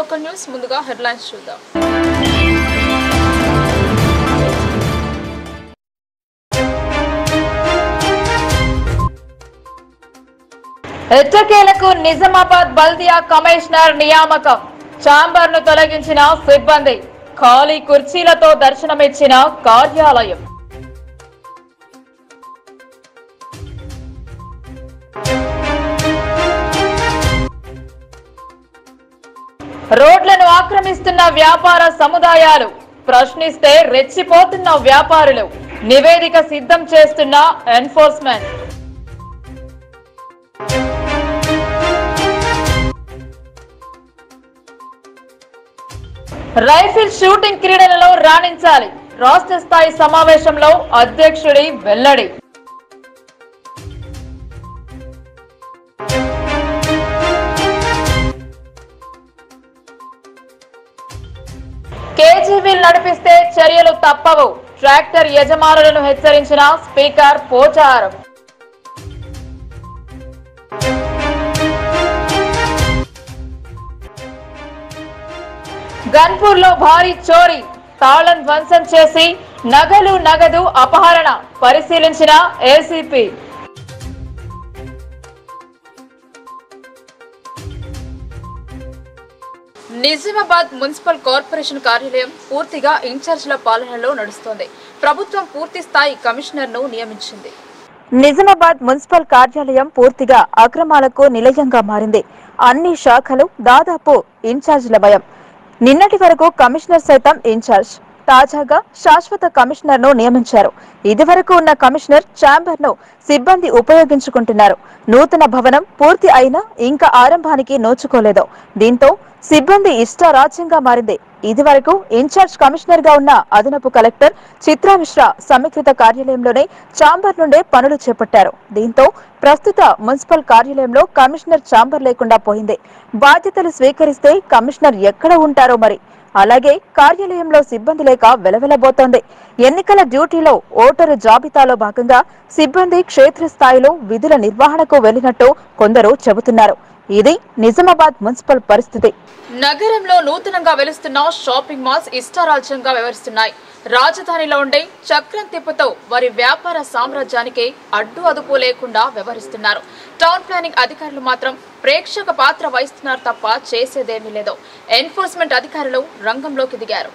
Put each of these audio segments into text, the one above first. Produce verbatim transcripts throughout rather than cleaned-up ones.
Local news ముందుగా headlines చూద్దాం. ఎట్టకేలకు నిజామాబాద్ బల్దియా కమిషనర్ నియామకం. ఛాంబర్ ను తొలగించిన సిబ్బంది. ఖాళీ కుర్చీలతో దర్శనమిచ్చిన కార్యాలయం. రోడ్లను ఆక్రమిస్తున్న వ్యాపార సముదాయాలు. ప్రశ్నిస్తే రెచ్చిపోతున్న వ్యాపారులు. నివేదిక సిద్ధం చేస్తున్న ఎన్ఫోర్స్మెంట్. రైఫిల్ షూటింగ్ క్రీడలలో రాణించాలి. రాష్ట్ర స్థాయి సమావేశంలో అధ్యక్షుడి వెల్లడి. కేజీవీలు నడిపిస్తే చర్యలు తప్పవు. ట్రాక్టర్ యజమానులను హెచ్చరించిన స్పీకర్ పోచారం. గన్పూర్ లో భారీ చోరీ. తాళం ధ్వంసం చేసి నగలు నగదు అపహరణ. పరిశీలించిన ఏసీపీ. నిజామాబాద్ మున్సిపల్ కార్పొరేషన్ కార్యాలయం పూర్తిగా ఇన్ఛార్జ్ల పాలనలో నడుస్తోంది. ప్రభుత్వం పూర్తి స్థాయి కమిషనర్ ను నియమించింది. నిజామాబాద్ మున్సిపల్ కార్యాలయం పూర్తిగా అక్రమాలకు నిలయంగా మారింది. అన్ని శాఖలు దాదాపు ఇన్ఛార్జ్ల భయం. నిన్నటి వరకు కమిషనర్ సైతం ఇన్ఛార్జ్. తాజాగా శాశ్వత కమిషనర్ ను నియమించారు. ఇదివరకు ఉన్న కమిషనర్ ఛాంబర్ ను సిబ్బంది ఉపయోగించుకుంటున్నారు. నూతన భవనం పూర్తి అయినా ఇంకా ఆరంభానికి నోచుకోలేదు. దీంతో సిబ్బంది ఇష్టారాజ్యంగా మారింది. ఇదివరకు ఇన్ఛార్జ్ కమిషనర్ గా ఉన్న అదనపు కలెక్టర్ చిత్రా మిశ్రా సమీకృత కార్యాలయంలోనే ఛాంబర్ నుండే పనులు చేపట్టారు. దీంతో ప్రస్తుత మున్సిపల్ కార్యాలయంలో కమిషనర్ ఛాంబర్ లేకుండా పోయింది. బాధ్యతలు స్వీకరిస్తే కమిషనర్ ఎక్కడ ఉంటారో మరి. అలాగే కార్యాలయంలో సిబ్బంది లేక వెలవెలబోతోంది. ఎన్నికల డ్యూటీలో ఓటరు జాబితాలో భాగంగా సిబ్బంది క్షేత్రస్థాయిలో విధుల నిర్వహణకు వెళ్లినట్టు కొందరు చెబుతున్నారు. ఇది నిజామాబాద్ మున్సిపల్ పరిస్థితి. నగరంలో నూతనంగా వెలుస్తున్న షాపింగ్ మాల్స్ ఇష్టారాజ్యంగా వ్యవహరిస్తున్నాయి. రాజధానిలో ఉండే చక్రం తిప్పుతో వారి వ్యాపార సామ్రాజ్యానికి అడ్డు అదుపు లేకుండా వ్యవహరిస్తున్నారు. టౌన్ ప్లానింగ్ అధికారులు మాత్రం ప్రేక్షక పాత్ర వహిస్తున్నారు తప్ప చేసేదేమీ లేదు. ఎన్ఫోర్స్మెంట్ అధికారులు రంగంలోకి దిగారు.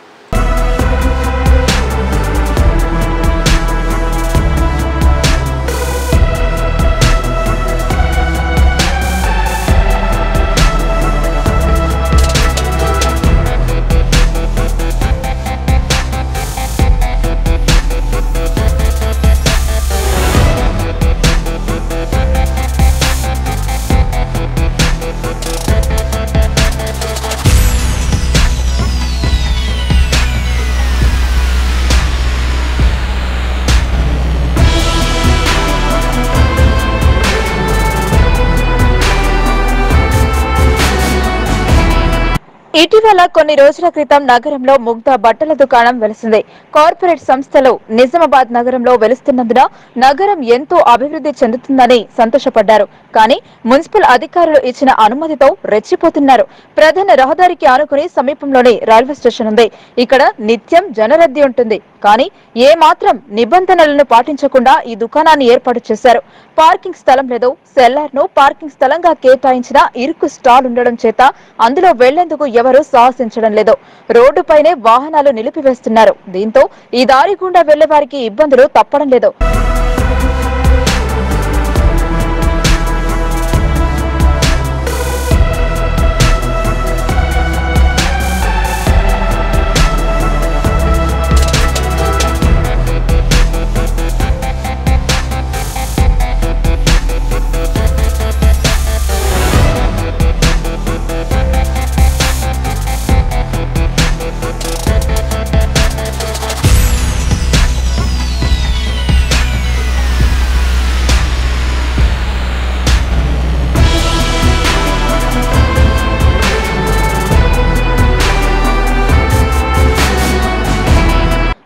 ఇటీవల కొన్ని రోజుల క్రితం నగరంలో ముగ్ధ బట్టల దుకాణం వెలిసింది. కార్పొరేట్ సంస్థలు నిజామాబాద్ నగరంలో వెలుస్తున్నందున నగరం ఎంతో అభివృద్ధి చెందుతుందని సంతోషపడ్డారు. కానీ మున్సిపల్ అధికారులు ఇచ్చిన అనుమతితో రెచ్చిపోతున్నారు. ప్రధాన రహదారికి ఆనుకుని సమీపంలోనే రైల్వే స్టేషన్ ఉంది. ఇక్కడ నిత్యం జనరద్దీ ఉంటుంది. కానీ ఏ మాత్రం నిబంధనలను పాటించకుండా ఈ దుకాణాన్ని ఏర్పాటు చేశారు. పార్కింగ్ స్థలం లేదు. సెల్లార్ ను పార్కింగ్ స్థలంగా కేటాయించిన ఇరుకు స్టాల్ ఉండడం చేత అందులో వెళ్లేందుకు ఎవరూ సాహసించడం లేదు. రోడ్డుపైనే వాహనాలు నిలిపివేస్తున్నారు. దీంతో ఈ దారి గుండా వెళ్లే వారికి ఇబ్బందులు తప్పడం లేదు.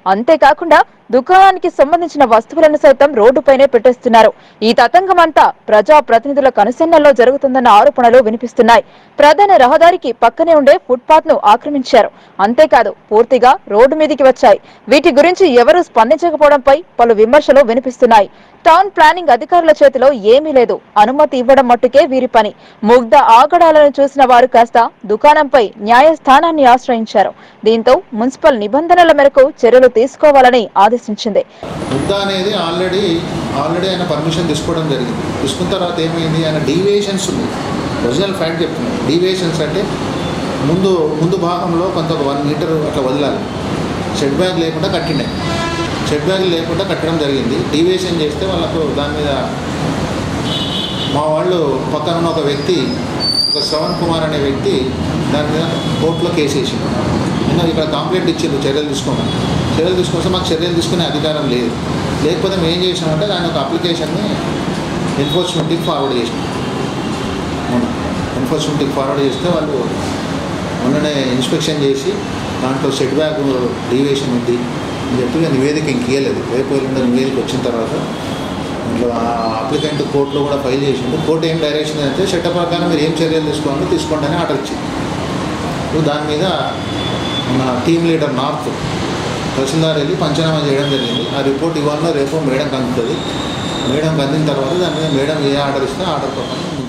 అంతేకాకుండా దుకాణానికి సంబంధించిన వస్తువులను సైతం రోడ్డుపైనే పెట్టేస్తున్నారు. ఈ తతంగమంతా ప్రజా ప్రతినిధుల కనుసన్నల్లో జరుగుతుందన్న ఆరోపణలు వినిపిస్తున్నాయి. ప్రధాన రహదారికి పక్కనే ఉండే ఫుట్పాత్ ను ఆక్రమించారు. అంతేకాదు పూర్తిగా రోడ్డు మీదికి వచ్చాయి. వీటి గురించి ఎవరూ స్పందించకపోవడంపై పలు విమర్శలు వినిపిస్తున్నాయి. టౌన్ ప్లానింగ్ అధికారుల చేతిలో ఏమీ లేదు. అనుమతి ఇవ్వడం మట్టుకే వీరి పని. ముగ్ధ ఆగడాలను చూసిన వారు కాస్త దుకాణంపై న్యాయస్థానాన్ని ఆశ్రయించారు. దీంతో మున్సిపల్ నిబంధనల మేరకు చర్యలు తీసుకోవాలని ఆదేశించింది. ముగ్ధ అనేది ఆల్రెడీ ఆల్రెడీ ఆయన పర్మిషన్ తీసుకోవడం జరిగింది. తీసుకున్న తర్వాత ఏమైంది, ఆయన డీవియేషన్స్ ఉన్నాయి. ఒరిజినల్ ఫ్యాక్ట్ చెప్తున్నాను. డీవియేషన్స్ అంటే ముందు ముందు భాగంలో కొంత వన్ మీటర్ అట్లా వదలాలి. షెడ్ బ్యాగ్ లేకుండా కట్టినాయి. షెడ్ బ్యాగ్ లేకుండా కట్టడం జరిగింది. డీవియేషన్ చేస్తే వాళ్ళకు దాని మీద మా వాళ్ళు పక్కన ఒక వ్యక్తి, ఒక శ్రవణ్ కుమార్ అనే వ్యక్తి దాని మీద కోర్టులో కేసు వేసిండు. నిన్న ఇక్కడ కంప్లైంట్ ఇచ్చిండు చర్యలు తీసుకోమని. చర్యలు తీసుకొస్తే మాకు చర్యలు తీసుకునే అధికారం లేదు. లేకపోతే మేము ఏం చేసినామంటే దాని ఒక అప్లికేషన్ని ఎన్ఫోర్స్మెంట్కి ఫార్వర్డ్ చేసినాం. మొన్న ఎన్ఫోర్స్మెంట్కి ఫార్వర్డ్ చేస్తే వాళ్ళు మొన్ననే ఇన్స్పెక్షన్ చేసి దాంట్లో సెట్ బ్యాక్ డీవియేషన్ ఉంది అని చెప్పి నివేదిక ఇంక ఇవ్వలేదు. రేపు వెళ్ళిన నివేదిక వచ్చిన తర్వాత ఇంట్లో ఆ అప్లికెంట్ కోర్టులో కూడా ఫైల్ చేసిండు. కోర్టు ఏం డైరెక్షన్ అయితే చట్ట ప్రకారం మీరు ఏం చర్యలు తీసుకోవాలో తీసుకోండి అని ఆర్డర్ ఇచ్చింది. ఇప్పుడు దాని మీద మన టీమ్ లీడర్ నార్త్ తహసీల్దార్ వెళ్ళి పంచనామా చేయడం జరిగింది. ఆ రిపోర్ట్ ఇవాళ రేపు మేడంకి అందుతుంది. మేడంకి అందిన తర్వాత దాని మీద మేడం ఏ ఆర్డర్ ఇస్తే ఆర్డర్ ప్రకారం ముందు.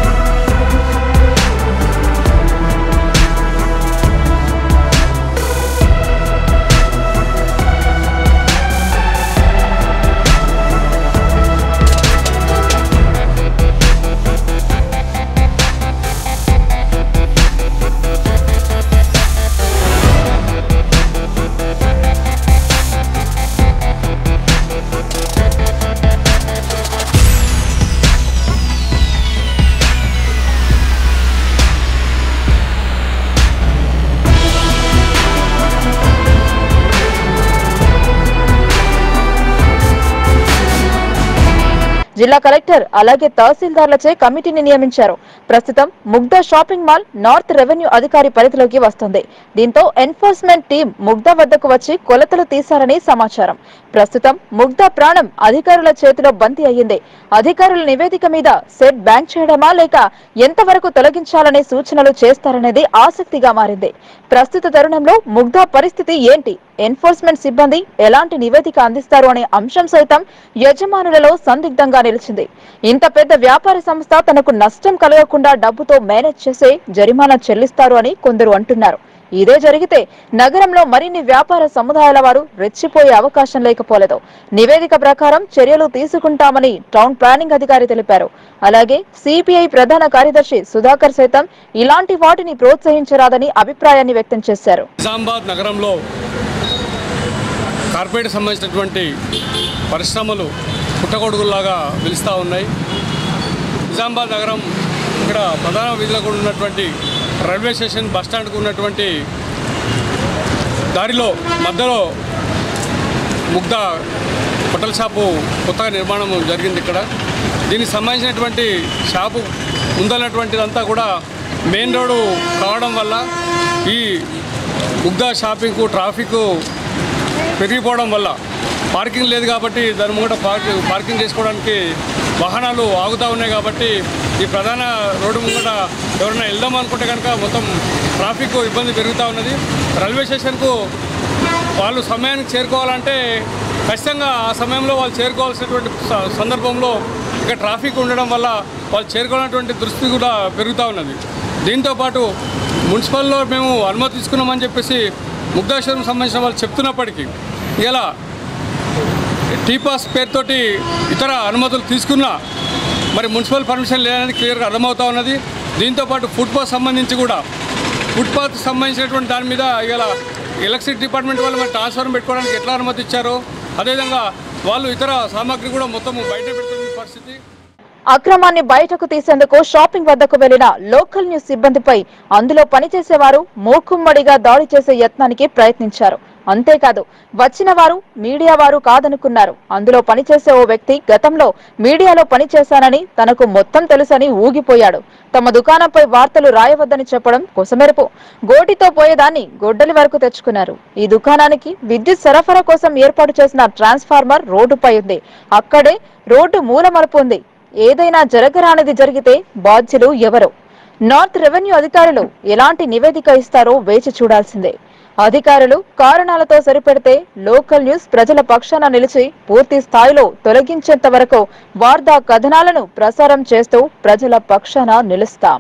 జిల్లా కలెక్టర్ అలాగే తహసీల్దార్లచే కమిటీని నియమించారు. ప్రస్తుతం Mugdha shopping mall north revenue అధికారి పరిధిలోకి వస్తుంది. దీంతో ఎన్ఫోర్స్మెంట్ టీం ముగ్ధ వద్దకు వచ్చి కొలతలు తీశారని సమాచారం. ప్రస్తుతం ముగ్ధ ప్రాణం అధికారుల చేతిలో బందీ అయ్యింది. అధికారుల నివేదిక మీద సెట్ బ్యాంక్ చేయడమా లేక ఎంతవరకు తొలగించాలనే సూచనలు చేస్తారనేది ఆసక్తిగా మారింది. ప్రస్తుత తరుణంలో ముగ్ధ పరిస్థితి ఏంటి, ఎన్ఫోర్స్మెంట్ సిబ్బంది ఎలాంటి నివేదిక అందిస్తారు అనే అంశం సైతం యజమానులలో సందిగ్ధంగా నిలిచింది. ఇంత పెద్ద వ్యాపార సంస్థ తనకు నష్టం కలగకుండా డబ్బుతో మేనేజ్ చేసే జరిమానా చెల్లిస్తారు అని కొందరు అంటున్నారు. ఇదే జరిగితే నగరంలో మరిన్ని వ్యాపార సముదాయాల వారు రెచ్చిపోయే అవకాశం లేకపోలేదు. నివేదిక ప్రకారం చర్యలు తీసుకుంటామని టౌన్ ప్లానింగ్ అధికారి తెలిపారు. అలాగే సిపిఐ ప్రధాన కార్యదర్శి సుధాకర్ సైతం ఇలాంటి వాటిని ప్రోత్సహించరాదని అభిప్రాయాన్ని వ్యక్తం చేశారు. నిజామాబాద్ నగరంలో కార్పొరేట్ సంబంధించినటువంటి పరిశ్రమలు పుట్టగొడుగుల్లాగా పిలుస్తూ ఉన్నాయి. నిజామాబాద్ నగరం ఇక్కడ ప్రధాన వీధిలో కూడా ఉన్నటువంటి రైల్వే స్టేషన్ బస్టాండ్కు ఉన్నటువంటి దారిలో మధ్యలో ముగ్ధ హోటల్ షాపు కొత్తగా నిర్మాణం జరిగింది. ఇక్కడ దీనికి సంబంధించినటువంటి షాపు ముందన్నటువంటిదంతా కూడా మెయిన్ రోడ్డు కావడం వల్ల ఈ ముగ్ధ షాపింగ్కు ట్రాఫిక్ పెరిగిపోవడం వల్ల పార్కింగ్ లేదు కాబట్టి దాని ముంగట పార్క్ పార్కింగ్ చేసుకోవడానికి వాహనాలు ఆగుతూ ఉన్నాయి. కాబట్టి ఈ ప్రధాన రోడ్డు ముంగట ఎవరైనా వెళ్దాం అనుకుంటే కనుక మొత్తం ట్రాఫిక్ ఇబ్బంది పెరుగుతూ ఉన్నది. రైల్వే స్టేషన్కు వాళ్ళు సమయానికి చేరుకోవాలంటే ఖచ్చితంగా ఆ సమయంలో వాళ్ళు చేరుకోవాల్సినటువంటి సందర్భంలో ఇక ట్రాఫిక్ ఉండడం వల్ల వాళ్ళు చేరుకోవాలన్నటువంటి దృష్టి కూడా పెరుగుతూ ఉన్నది. దీంతోపాటు మున్సిపల్లో మేము అనుమతి తీసుకున్నామని చెప్పేసి ముగ్ధాశ్వరం సంబంధించిన వాళ్ళు చెప్తున్నప్పటికీ ఇలా టీపాస్ పేరుతోటి ఇతర అనుమతులు తీసుకున్నా మరి మున్సిపల్ పర్మిషన్ లేదని క్లియర్గా అర్థమవుతూ ఉన్నది. దీంతోపాటు ఫుట్పాత్ సంబంధించి కూడా ఫుట్పాత్ సంబంధించినటువంటి దాని మీద ఇలా ఎలక్ట్రిసిటీ డిపార్ట్మెంట్ వాళ్ళు మరి ట్రాన్స్ఫార్మర్ పెట్టుకోవడానికి ఎట్లా అనుమతి ఇచ్చారో అదేవిధంగా వాళ్ళు ఇతర సామాగ్రి కూడా మొత్తం బయట పెడుతున్న పరిస్థితి. అక్రమాన్ని బయటకు తీసేందుకు షాపింగ్ వద్దకు వెళ్లిన లోకల్ న్యూస్ సిబ్బందిపై అందులో పనిచేసేవారు మూకుమ్మడిగా దాడి చేసే యత్నానికి ప్రయత్నించారు. అంతేకాదు వచ్చిన వారు మీడియా వారు కాదనుకున్నారు. అందులో పనిచేసే ఓ వ్యక్తి గతంలో మీడియాలో పనిచేశానని, తనకు మొత్తం తెలుసని ఊగిపోయాడు. తమ దుకాణంపై వార్తలు రాయవద్దని చెప్పడం కొసమెరుపు. గోటితో పోయేదాన్ని గొడ్డలి వరకు తెచ్చుకున్నారు. ఈ దుకాణానికి విద్యుత్ సరఫరా కోసం ఏర్పాటు చేసిన ట్రాన్స్ఫార్మర్ రోడ్డుపై ఉంది. అక్కడే రోడ్డు మూలమలుపు ఉంది. ఏదైనా జరగరానిది జరిగితే బాధ్యులు ఎవరు? నార్త్ రెవెన్యూ అధికారులు ఎలాంటి నివేదిక ఇస్తారో వేచి చూడాల్సిందే. అధికారులు కారణాలతో సరిపెడితే లోకల్ న్యూస్ ప్రజల పక్షాన నిలిచి పూర్తి స్థాయిలో తొలగించేంత వరకు వార్తా కథనాలను ప్రసారం చేస్తూ ప్రజల పక్షాన నిలుస్తాం.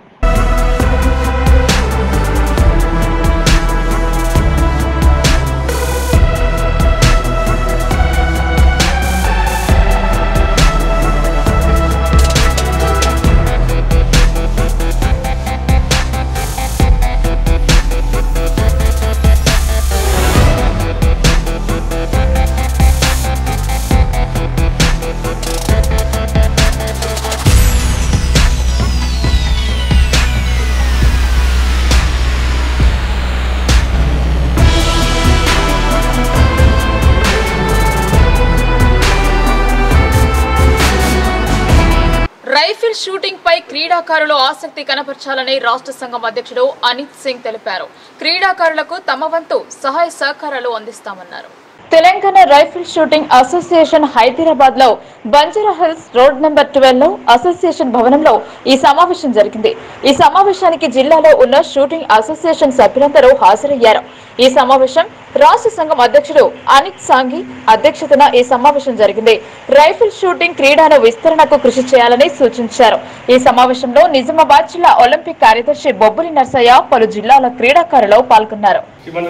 రైఫిల్ షూటింగ్ పై క్రీడాకారులు ఆసక్తి కనపర్చాలని రాష్ట్ర సంఘం అధ్యక్షుడు అనిత్ సింగ్ తెలిపారు. క్రీడాకారులకు తమ వంతు సహాయ సహకారాలు అందిస్తామన్నారు. Telangana rifle shooting association Hyderabad లో Banjara hills road number twelve లో అసోసియేషన్ భవనంలో ఈ సమావేశం జరిగింది. ఈ సమావేశానికి జిల్లాలో ఉన్న షూటింగ్ అసోసియేషన్ సభ్యులందరూ హాజరయ్యారు. ఈ సమావేశం రాష్ట్ర సంఘం అధ్యక్షుడు అనిత్ సాంఘి అధ్యక్షతన ఈ సమావేశం జరిగింది. రైఫిల్ షూటింగ్ క్రీడను విస్తరణకు కృషి చేయాలని సూచించారు. ఈ సమావేశంలో నిజామాబాద్ జిల్లా ఒలింపిక్ కార్యదర్శి బొబ్బులి నర్సయ్య పలు జిల్లాల క్రీడాకారులు పాల్గొన్నారు.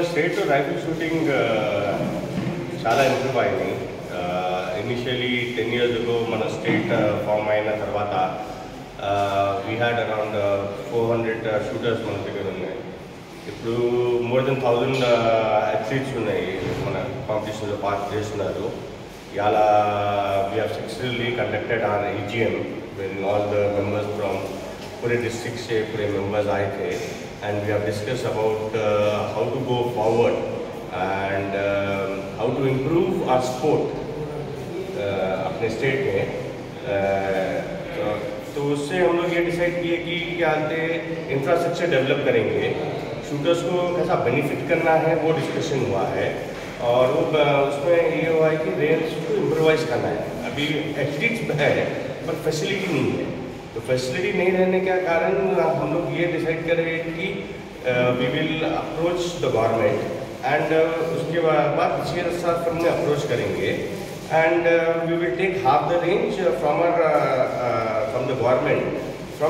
చాలా ఇంప్రూవ్ అయింది. ఇనిషియలీ టెన్ ఇయర్స్ అగో మన స్టేట్ ఫామ్ అయిన తర్వాత we had around four hundred shooters మన దగ్గర ఉన్నాయి. ఇప్పుడు మోర్ దెన్ థౌజండ్ అథ్లీట్స్ ఉన్నాయి మన కాంపిటీషన్లో పార్ట్ చేస్తున్నారు. ఇలా we have successfully conducted our EGM when all the members from పూరే డిస్ట్రిక్ట్ से पूरे मेंबर्स आए थे and we have discussed about uh, how to go forward and uh, how to improve our sport uh, अपने state में. uh, तो उससे हम लोग ये डिसाइड किए कि क्या आते इंफ्रास्ट्रक्चर डेवलप करेंगे, शूटर्स को कैसा बेनिफिट करना है वो डिस्कशन हुआ है. और वो उसमें ये हुआ है कि रेंज को इम्प्रोवाइज करना है. अभी एथलीट्स है पर फैसिलिटी नहीं है. तो फैसिलिटी नहीं रहने के कारण हम लोग ये डिसाइड कर रहे हैं कि we will approach the government and उसके बाद छः सात फंड में अप्रोच करेंगे and we will take half the range from our from the government from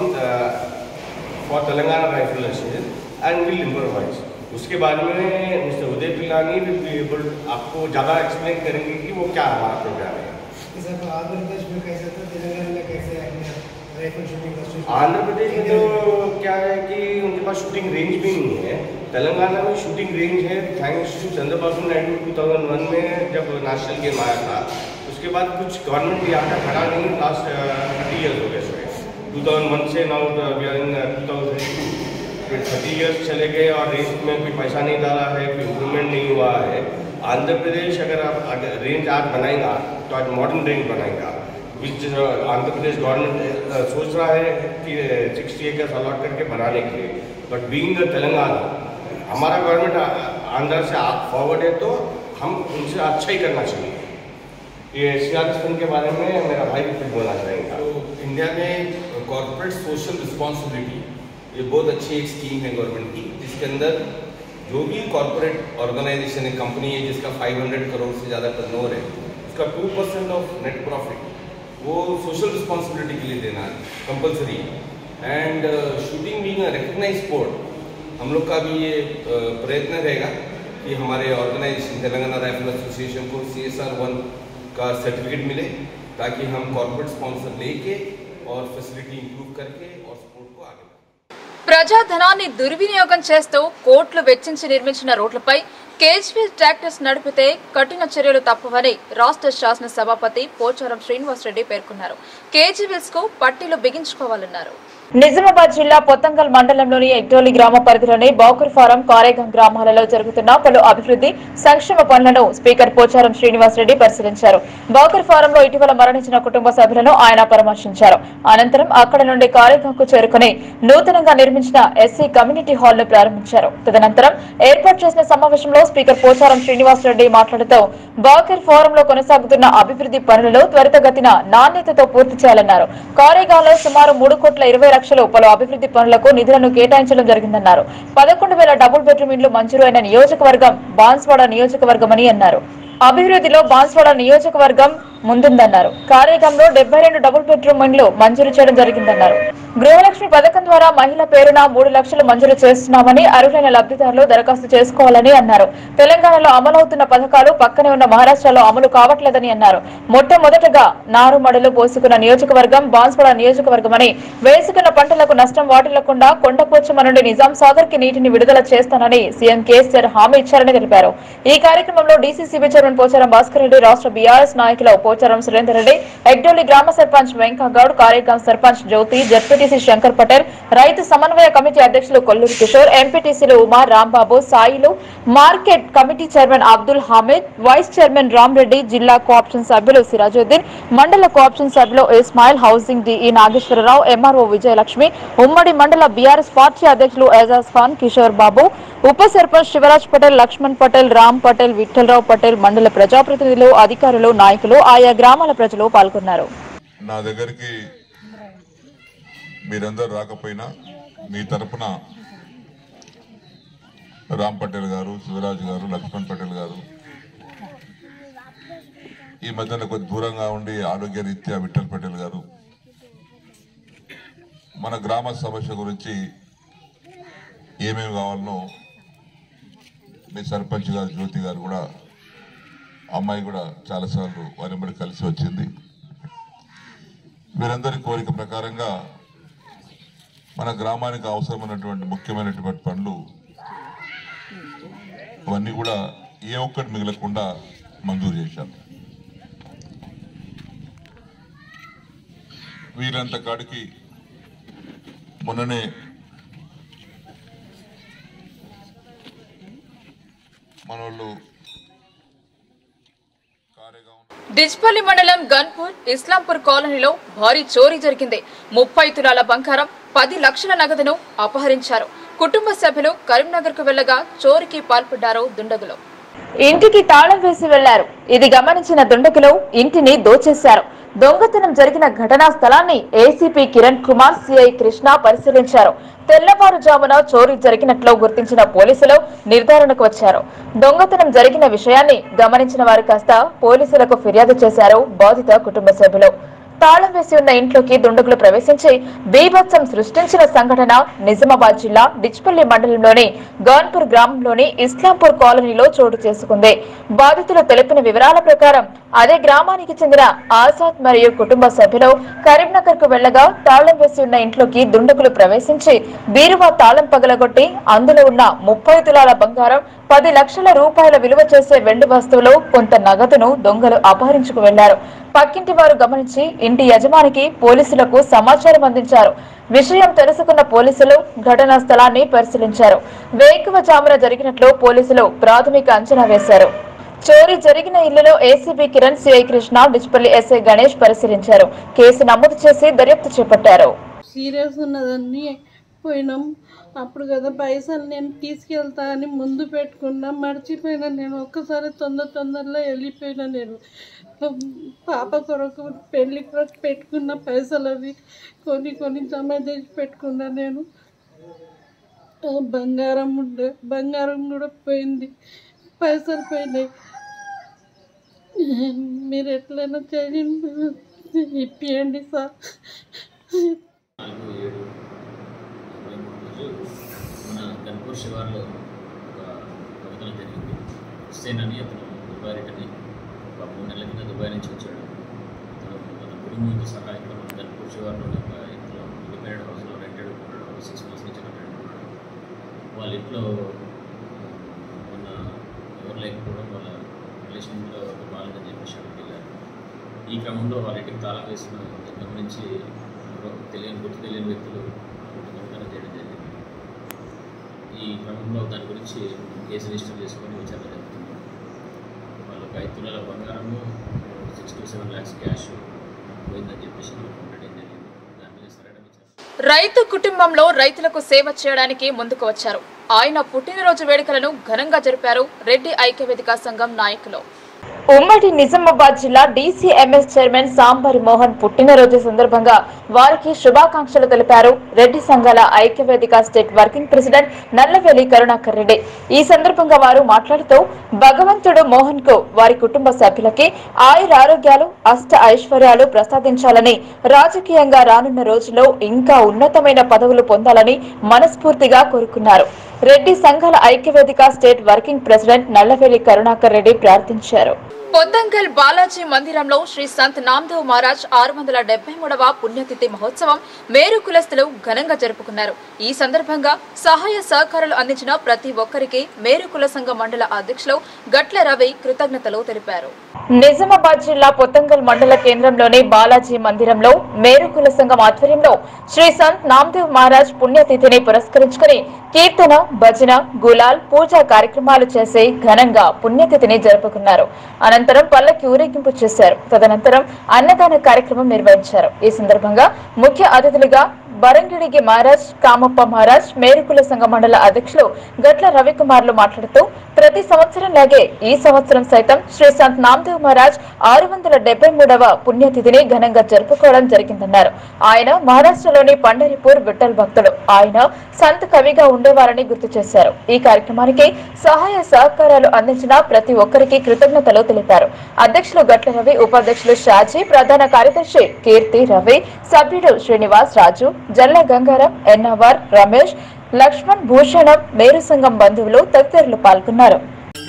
for Telangana rifle association and will improvise. उसके बाद में mister Uday Pilani will be able आपको ज़्यादा एक्सप्लेन करेंगे कि वो क्या हमारा प्रोग्राम है. आंध्र प्रदेश में कैसे था, तेलंगाना में कैसे आंध्र प्रदेश में तो क्या है कि उनके पास शूटिंग रेंज भी नहीं है. तेलंगाना में शूटिंग रेंज है thanks to Chandrababu Naidu two thousand one में जब नेशनल गेम आया था. उसके बाद कुछ गवर्नमेंट यहाँ का खड़ा नहीं. लास्ट थर्टी ईयर्स हो गए सो टू थाउजेंड वन से now we are in two thousand two thirty years चले गए और रेंज में कोई पैसा नहीं डाला है, कोई इम्प्रूवमेंट नहीं हुआ है. आंध्र प्रदेश अगर आप अगर रेंज आज बनाएगा तो आज मॉडर्न रेंज बनाएगा विच आंध्र प्रदेश गवर्नमेंट सोच रहा है कि सिक्सटी एकर्स अलॉट करके बनाने के लिए. बट बीइंग द तेलंगाना हमारा गवर्नमेंट आंध्र से फॉरवर्ड है तो हम उनसे अच्छा ही करना चाहिए. ये सियासत फंड के बारे में मेरा भाई कुछ बोलना चाहेंगे. तो इंडिया में कॉर्पोरेट सोशल रिस्पॉन्सिबिलिटी ये बहुत अच्छी एक स्कीम है गवर्नमेंट की, जिसके अंदर जो भी कॉर्पोरेट ऑर्गेनाइजेशन है, कंपनी है जिसका पाँच सौ करोड़ से ज़्यादा टर्नओवर है, उसका two percent of net profit वो सोशल रिस्पॉन्सिबिलिटी के लिए देना है compulsory. And shooting being a recognize sport हम लोग का भी ये uh, प्रयत्न रहेगा कि हमारे ऑर्गेनाइजेशन तेलंगाना राइफल एसोसिएशन को सी एस आर वन का सर्टिफिकेट मिले ताकि हम कॉर्पोरेट स्पॉन्सर लेके और फैसिलिटी इंप्रूव करके और स्पोर्ट को आगे. ప్రజాధనాన్ని దుర్వినియోగం చేస్తూ కోట్లు వెచ్చించి నిర్మించిన రోడ్లపై కేజ్వీల్ ట్రాక్టర్స్ నడిపితే కఠిన చర్యలు తప్పవని రాష్ట్ర శాసన సభాపతి పోచారం శ్రీనివాసరెడ్డి పేర్కొన్నారు. కేజ్వీల్స్ కు పట్టీలు బిగించుకోవాలన్నారు. నిజామాబాద్ జిల్లా పొత్తంగల్ మండలంలోని ఎగ్డోలి గ్రామ పరిధిలోని బౌకర్ ఫారం కారేగం గ్రామాలలో జరుగుతున్న పలు అభివృద్ధి సంక్షేమ పనులను స్పీకర్ పోచారం శ్రీనివాస్ రెడ్డి పరిశీలించారు. బౌకర్ ఫారంలో ఇటీవల మరణించిన కుటుంబ సభ్యులను ఆయన పరామర్శించారు. అనంతరం అక్కడ నుండి కారేగంకు చేరుకుని నూతనంగా నిర్మించిన ఎస్సీ కమ్యూనిటీ హాల్ ను ప్రారంభించారు. తదనంతరం ఏర్పాటు చేసిన సమావేశంలో స్పీకర్ పోచారం శ్రీనివాస్ రెడ్డి మాట్లాడుతూ బౌకర్ ఫారంలో కొనసాగుతున్న అభివృద్ధి పనులను త్వరితగతిన నాణ్యతతో పూర్తి చేయాలన్నారు. కారేగాంలో సుమారు మూడు కోట్ల ఇరవై లక్షలు పలు అభివృద్ధి పనులకు నిధులను కేటాయించడం జరిగిందన్నారు. పదకొండు వేల డబుల్ బెడ్రూమ్ ఇండ్లు మంజూరు అయిన నియోజకవర్గం బాన్స్వాడ నియోజకవర్గమని అన్నారు. అభివృద్ధిలో బాన్స్వాడ నియోజకవర్గం ముందుందన్నారు. కారేగంలో డెబ్బై రెండు డబుల్ బెడ్రూమ్ ఇండ్లు మంజూరు చేయడం జరిగిందన్నారు. గృహలక్ష్మి పథకం ద్వారా మహిళ పేరున మూడు లక్షలు మంజూరు చేస్తున్నామని అర్హులైన లబ్ధిదారులు దరఖాస్తు చేసుకోవాలని అన్నారు. తెలంగాణలో అమలవుతున్న పథకాలు పక్కనే ఉన్న మహారాష్ట్రలో అమలు కావట్లేదని అన్నారు. మొట్టమొదటగా నారుమడులు పోసుకున్న నియోజకవర్గం బాన్స్వాడ నియోజకవర్గమని, వేసుకున్న పంటలకు నష్టం వాటిల్లకుండా కొండపోచమ్మ నుండి నిజాం సాగర్ కి నీటిని విడుదల చేస్తానని సీఎం కేసీఆర్ హామీ ఇచ్చారని తెలిపారు. ఈ కార్యక్రమంలో డీసీసీబీ చైర్మన్ పోచారం భాస్కర్ రెడ్డి, రాష్ట్ర బీఆర్ఎస్ నాయకులు పోచారం సురేందర్ రెడ్డి, ఎగ్డోలి గ్రామ సర్పంచ్ వెంకగౌడ్, కారేగాం సర్పంచ్ జ్యోతి, జెడ్పీటీసీ శంకర్ పటేల్, రైతు సమన్వయ కమిటీ అధ్యక్షులు కొల్లూరు కిషోర్, ఎంపీటీసీలు Uma, Rambabu, Sailu, market committee chairman Abdul Hameed, vice chairman Ramreddy, జిల్లా కోఆప్షన్ సభ్యులు సిరాజుద్దీన్, మండల కోఆప్షన్ సభ్యులు Ismail, housing DE Nageswararao, MRO Vijayalakshmi, ఉమ్మడి మండల బీఆర్ఎస్ పార్టీ అధ్యక్షులు ఎజాజ్ ఖాన్, కిషోర్ బాబు, ఉప సర్పంచ్ శివరాజ్ పటేల్, లక్ష్మణ్ పటేల్, రామ్ పటేల్, విఠలరావు పటేల్, మండల ప్రజాప్రతినిధులు, అధికారులు, నాయకులు, ఆయా గ్రామాల ప్రజలు పాల్గొన్నారు. నా దగ్గరికి మీరందరూ రాకపోయినా మీ తరపున రామ్ పటేల్ గారు, శివరాజ్ గారు, లక్ష్మణ్ పటేల్ గారు, ఈ మధ్యన కొద్ది దూరంగా ఉండి ఆరోగ్య రీత్యా విఠల్ పటేల్ గారు, మన గ్రామ సమస్య గురించి ఏమేమి కావాలనో మీ సర్పంచ్ గారు జ్యోతి గారు కూడా, అమ్మాయి కూడా చాలాసార్లు వారిబడి కలిసి వచ్చింది. వీరందరి కోరిక ప్రకారంగా మన గ్రామానికి అవసరమైనటువంటి ముఖ్యమైనటువంటి పనులు అవన్నీ కూడా ఏ ఒక్కటి మిగలకుండా మంజూరు చేశారు. వీరంత కాడికి మొన్ననే మనోళ్ళు డిచ్పల్లి మండలం గన్పూర్ ఇస్లాంపూర్ కాలనీలో భారీ చోరీ జరిగింది. ముప్పై తులాల బంగారం, పది లక్షల నగదును అపహరించారు. కుటుంబ సభ్యులు కరీంనగర్ కు వెళ్లగా చోరీకి పాల్పడ్డారు దుండగులు. ఇంటికి తాళం వేసి వెళ్లారు. ఇది గమనించిన దుండగులు ఇంటిని దోచేశారు. దొంగతనం జరిగిన ఘటనా స్థలాన్ని ఏసీపీ కిరణ్ కుమార్, సిఐ కృష్ణ పరిశీలించారు. తెల్లవారుజామున చోరీ జరిగినట్లు గుర్తించిన పోలీసులు నిర్ధారణకు వచ్చారు. దొంగతనం జరిగిన విషయాన్ని గమనించిన వారు కాస్త పోలీసులకు ఫిర్యాదు చేశారు బాధిత కుటుంబ సభ్యులు. తాళం వేసి ఉన్న ఇంట్లోకి దుండగులు ప్రవేశించి బీభత్సం సృష్టించిన సంఘటన నిజామాబాద్ జిల్లా డిచ్పల్లి మండలంలోని గాన్పూర్ గ్రామంలోని ఇస్లాంపూర్ కాలనీలో చోటు చేసుకుంది. బాధితులు తెలిపిన వివరాల ప్రకారం అదే గ్రామానికి చెందిన ఆజాద్ మరియు కుటుంబ సభ్యులు కరీంనగర్ కు వెళ్లగా తాళం వేసి ఉన్న ఇంట్లోకి దుండగులు ప్రవేశించి బీరువా తాళం పగలగొట్టి అందులో ఉన్న ముప్పై తులాల బంగారం, పది లక్షల రూపాయల విలువ చేసే వెండి వస్తువులు, కొంత నగదును దొంగలు అపహరించుకు వెళ్లారు. పక్కింటి వారు గమనించి ఇంటి యజమానికి పోలీసులకు సమాచారం అందించారు. విషయం తెలుసుకున్న పోలీసులు ఘటనా స్థలాన్ని పరిశీలించారు. వేకువజామున జరిగినట్లు పోలీసులు ప్రాథమిక అంచనా వేశారు. చోరీ జరిగిన ఇళ్లలో ACB Kiran, CI Krishna, Dichpally SI Ganesh పరిశీలించారు. కేసు నమోదు చేసి దర్యాప్తు చేపట్టారు. సీరియస్ ఉన్నదని పోయినాం. అప్పుడు కదా పైసలు నేను తీసుకెళ్తా అని ముందు పెట్టుకున్నా, మర్చిపోయినా. నేను ఒక్కసారి తొందర తొందరలో వెళ్ళిపోయినా. నేను పాప కొరకు పెళ్లి కొరకు పెట్టుకున్న పైసలు అవి కొన్ని కొన్ని జమ చేసి పెట్టుకున్నా. నేను బంగారం ఉండే, బంగారం కూడా పోయింది, పైసలు పోయినాయి. మీరు ఎట్లయినా చేయండి, ఇప్పియండి సార్. మన గన్పూర్ శివార్లో ఒక దొంగతనం జరిగింది. హుస్సేన్ అని అతను దుబాయ్ రిటర్న్ అయ్యి ఒక మూడు నెలల కింద దుబాయ్ నుంచి వచ్చాడు. అతను అతని కుటుంబంతో సహా ఇక్కడ మన గన్పూర్ శివార్లోని ఒక ఇంట్లో ఇండిపెండెంట్ హౌస్లో రెంటెడ్ ఉన్నాడు. సిక్స్ మంత్స్ నుంచి రెంటెడ్ ఉన్నాడు. వాళ్ళ ఇంట్లో మొన్న ఎవరు లేకపోవడం వాళ్ళ రిలేషన్లో బాగాలేదని చెప్పేసి అక్కడికి వెళ్ళారు. ఈ క్రమంలో వాళ్ళ ఇంటికి తాళం వేసిన గమనించి ఎవరో తెలియని గుర్తు తెలియని వ్యక్తులు దొంగతనం చేయడం జరిగింది. ఈ క్రమంలో దాని గురించి కేసు రిజిస్టర్ చేసుకొని విచారణ జరుగుతుంది. వాళ్ళకి ఐదు తులాల బంగారము six to seven lakhs cash పోయిందని చెప్పేసి కంప్లైంట్ జరిగింది. దాని మీద సరైన విచారణ. రైతు కుటుంబంలో రైతులకు సేవ చేయడానికి ముందుకు వచ్చారు. ఆయన పుట్టినరోజు వేడుకలను ఘనంగా జరిపారు రెడ్డి ఐక్యవేదిక సంఘం నాయకులు. ఉమ్మడి నిజామాబాద్ జిల్లా డీసీఎంఎస్ చైర్మన్ సాంబరి మోహన్ పుట్టినరోజు సందర్భంగా వారికి శుభాకాంక్షలు తెలిపారు రెడ్డి సంఘాల ఐక్యవేదిక state working president Nallaveli Karunakar Reddy. ఈ సందర్భంగా వారు మాట్లాడుతూ భగవంతుడు మోహన్ కు వారి కుటుంబ సభ్యులకి ఆయురారోగ్యాలు అష్ట ఐశ్వర్యాలు ప్రసాదించాలని, రాజకీయంగా రానున్న రోజుల్లో ఇంకా ఉన్నతమైన పదవులు పొందాలని మనస్ఫూర్తిగా కోరుకున్నారు. రెడ్డి సంఘాల ఐక్యవేదిక state working president Nallaveli Karunakar Reddy ప్రార్థించారు. పొద్దంగల్ బాలాజీ మందిరంలో శ్రీ సంత్ నామదేవ్ మహారాజ్ ఆరు వందల డెబ్బై మూడవ పుణ్యతిథి మహోత్సవం మేరు కులస్తులు ఘనంగా జరుపుకున్నారు. ఈ సందర్భంగా సహాయ సహకారాలు అందించిన ప్రతి ఒక్కరికి మేరు కుల సంఘ మండల అధ్యక్షులు గట్ల రవి కృతజ్ఞతలు తెలిపారు. నిజామాబాద్ జిల్లా పొద్దంగల్ మండల కేంద్రంలోని బాలాజీ మందిరంలో మేరు కుల సంఘం ఆధ్వర్యంలో శ్రీ సంత్ నామదేవ్ మహారాజ్ పుణ్యతిథిని పురస్కరించుకుని కీర్తన, భజన, గులాల్, పూజా కార్యక్రమాలు చేసి ఘనంగా పుణ్యతిథిని జరుపుకున్నారు. అనంతరం పల్లకి ఊరేగింపు చేశారు. తదనంతరం అన్నదాన కార్యక్రమం నిర్వహించారు. ఈ సందర్భంగా ముఖ్య అతిథులుగా బరంగిడిగి మహారాజ్, కామప్ప మహారాజ్, మేరుకుల సంఘ మండల అధ్యక్షులు గట్ల రవికుమార్లు మాట్లాడుతూ ప్రతి సంవత్సరం లాగే ఈ సంవత్సరం సైతం శ్రీ సంత్ నామదేవ్ మహారాజ్ ఆరు వందల డెబ్బై మూడవ పుణ్యతిథిని ఘనంగా జరుపుకోవడం జరిగిందన్నారు. ఆయన మహారాష్ట్రలోని పండరిపూర్ విఠల్ భక్తుడు. ఆయన సంత్ కవిగా ఉండేవారని గుర్తు చేశారు. ఈ కార్యక్రమానికి సహాయ సహకారాలు అందించిన ప్రతి ఒక్కరికి కృతజ్ఞతలు తెలిపారు. అధ్యక్షులు గట్ల రవి, ఉపాధ్యక్షులు షాజీ, ప్రధాన కార్యదర్శి కీర్తి రవి, సభ్యుడు శ్రీనివాస్ రాజు, జల్ల గంగారం, ఎన్నవర్, రమేష్, లక్ష్మణ్, భూషణం, మేరు సంఘం బంధువులు తదితరులు పాల్గొన్నారు.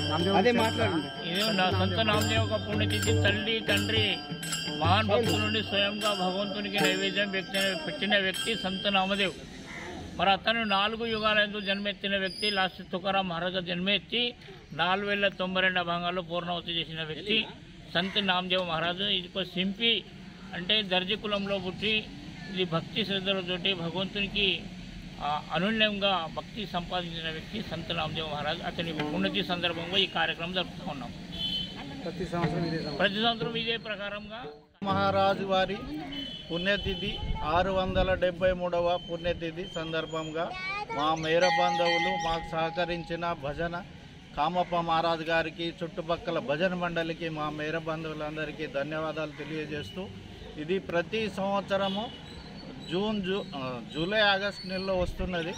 సంత నామదేవ్ ఒక పుణ్యతిథి తల్లి తండ్రి మహాన్ భక్తుల నుండి స్వయంగా భగవంతునికి నైవేద్యం పెట్టిన వ్యక్తి సంత నామదేవ్. మరి అతను నాలుగు యుగాలందు జన్మెత్తిన వ్యక్తి. లాస్ట్ తుకారాం మహారాజు జన్మెత్తి నాలుగు వేల తొంభై రెండు భాగాల్లో పూర్ణావతి చేసిన వ్యక్తి సంత్ నామదేవ్ మహారాజు. ఇది ఒక సింపి అంటే దర్జీ కులంలో పుట్టి ఇది భక్తి శ్రద్ధలతోటి భగవంతునికి అనుల్యంగా భక్తి సంపాదించిన వ్యక్తి సంత్ నామదేవ్ మహారాజ్. అతని పుణ్యతిథి సందర్భంగా ఈ కార్యక్రమం జరుపుతూ ఉన్నాం. ప్రతి సంవత్సరం ప్రతి సంవత్సరం ఇదే ప్రకారంగా మహారాజు వారి పుణ్యతిథి ఆరు వందల డెబ్బై మూడవ పుణ్యతిథి సందర్భంగా మా మేర బంధువులు మాకు సహకరించిన భజన కామప్ప మహారాజు గారికి, చుట్టుపక్కల భజన మండలికి, మా మేర బంధువులందరికీ ధన్యవాదాలు తెలియజేస్తూ ఇది ప్రతి సంవత్సరము జూన్ జూ జూలై ఆగస్టు నెలలో వస్తున్నది.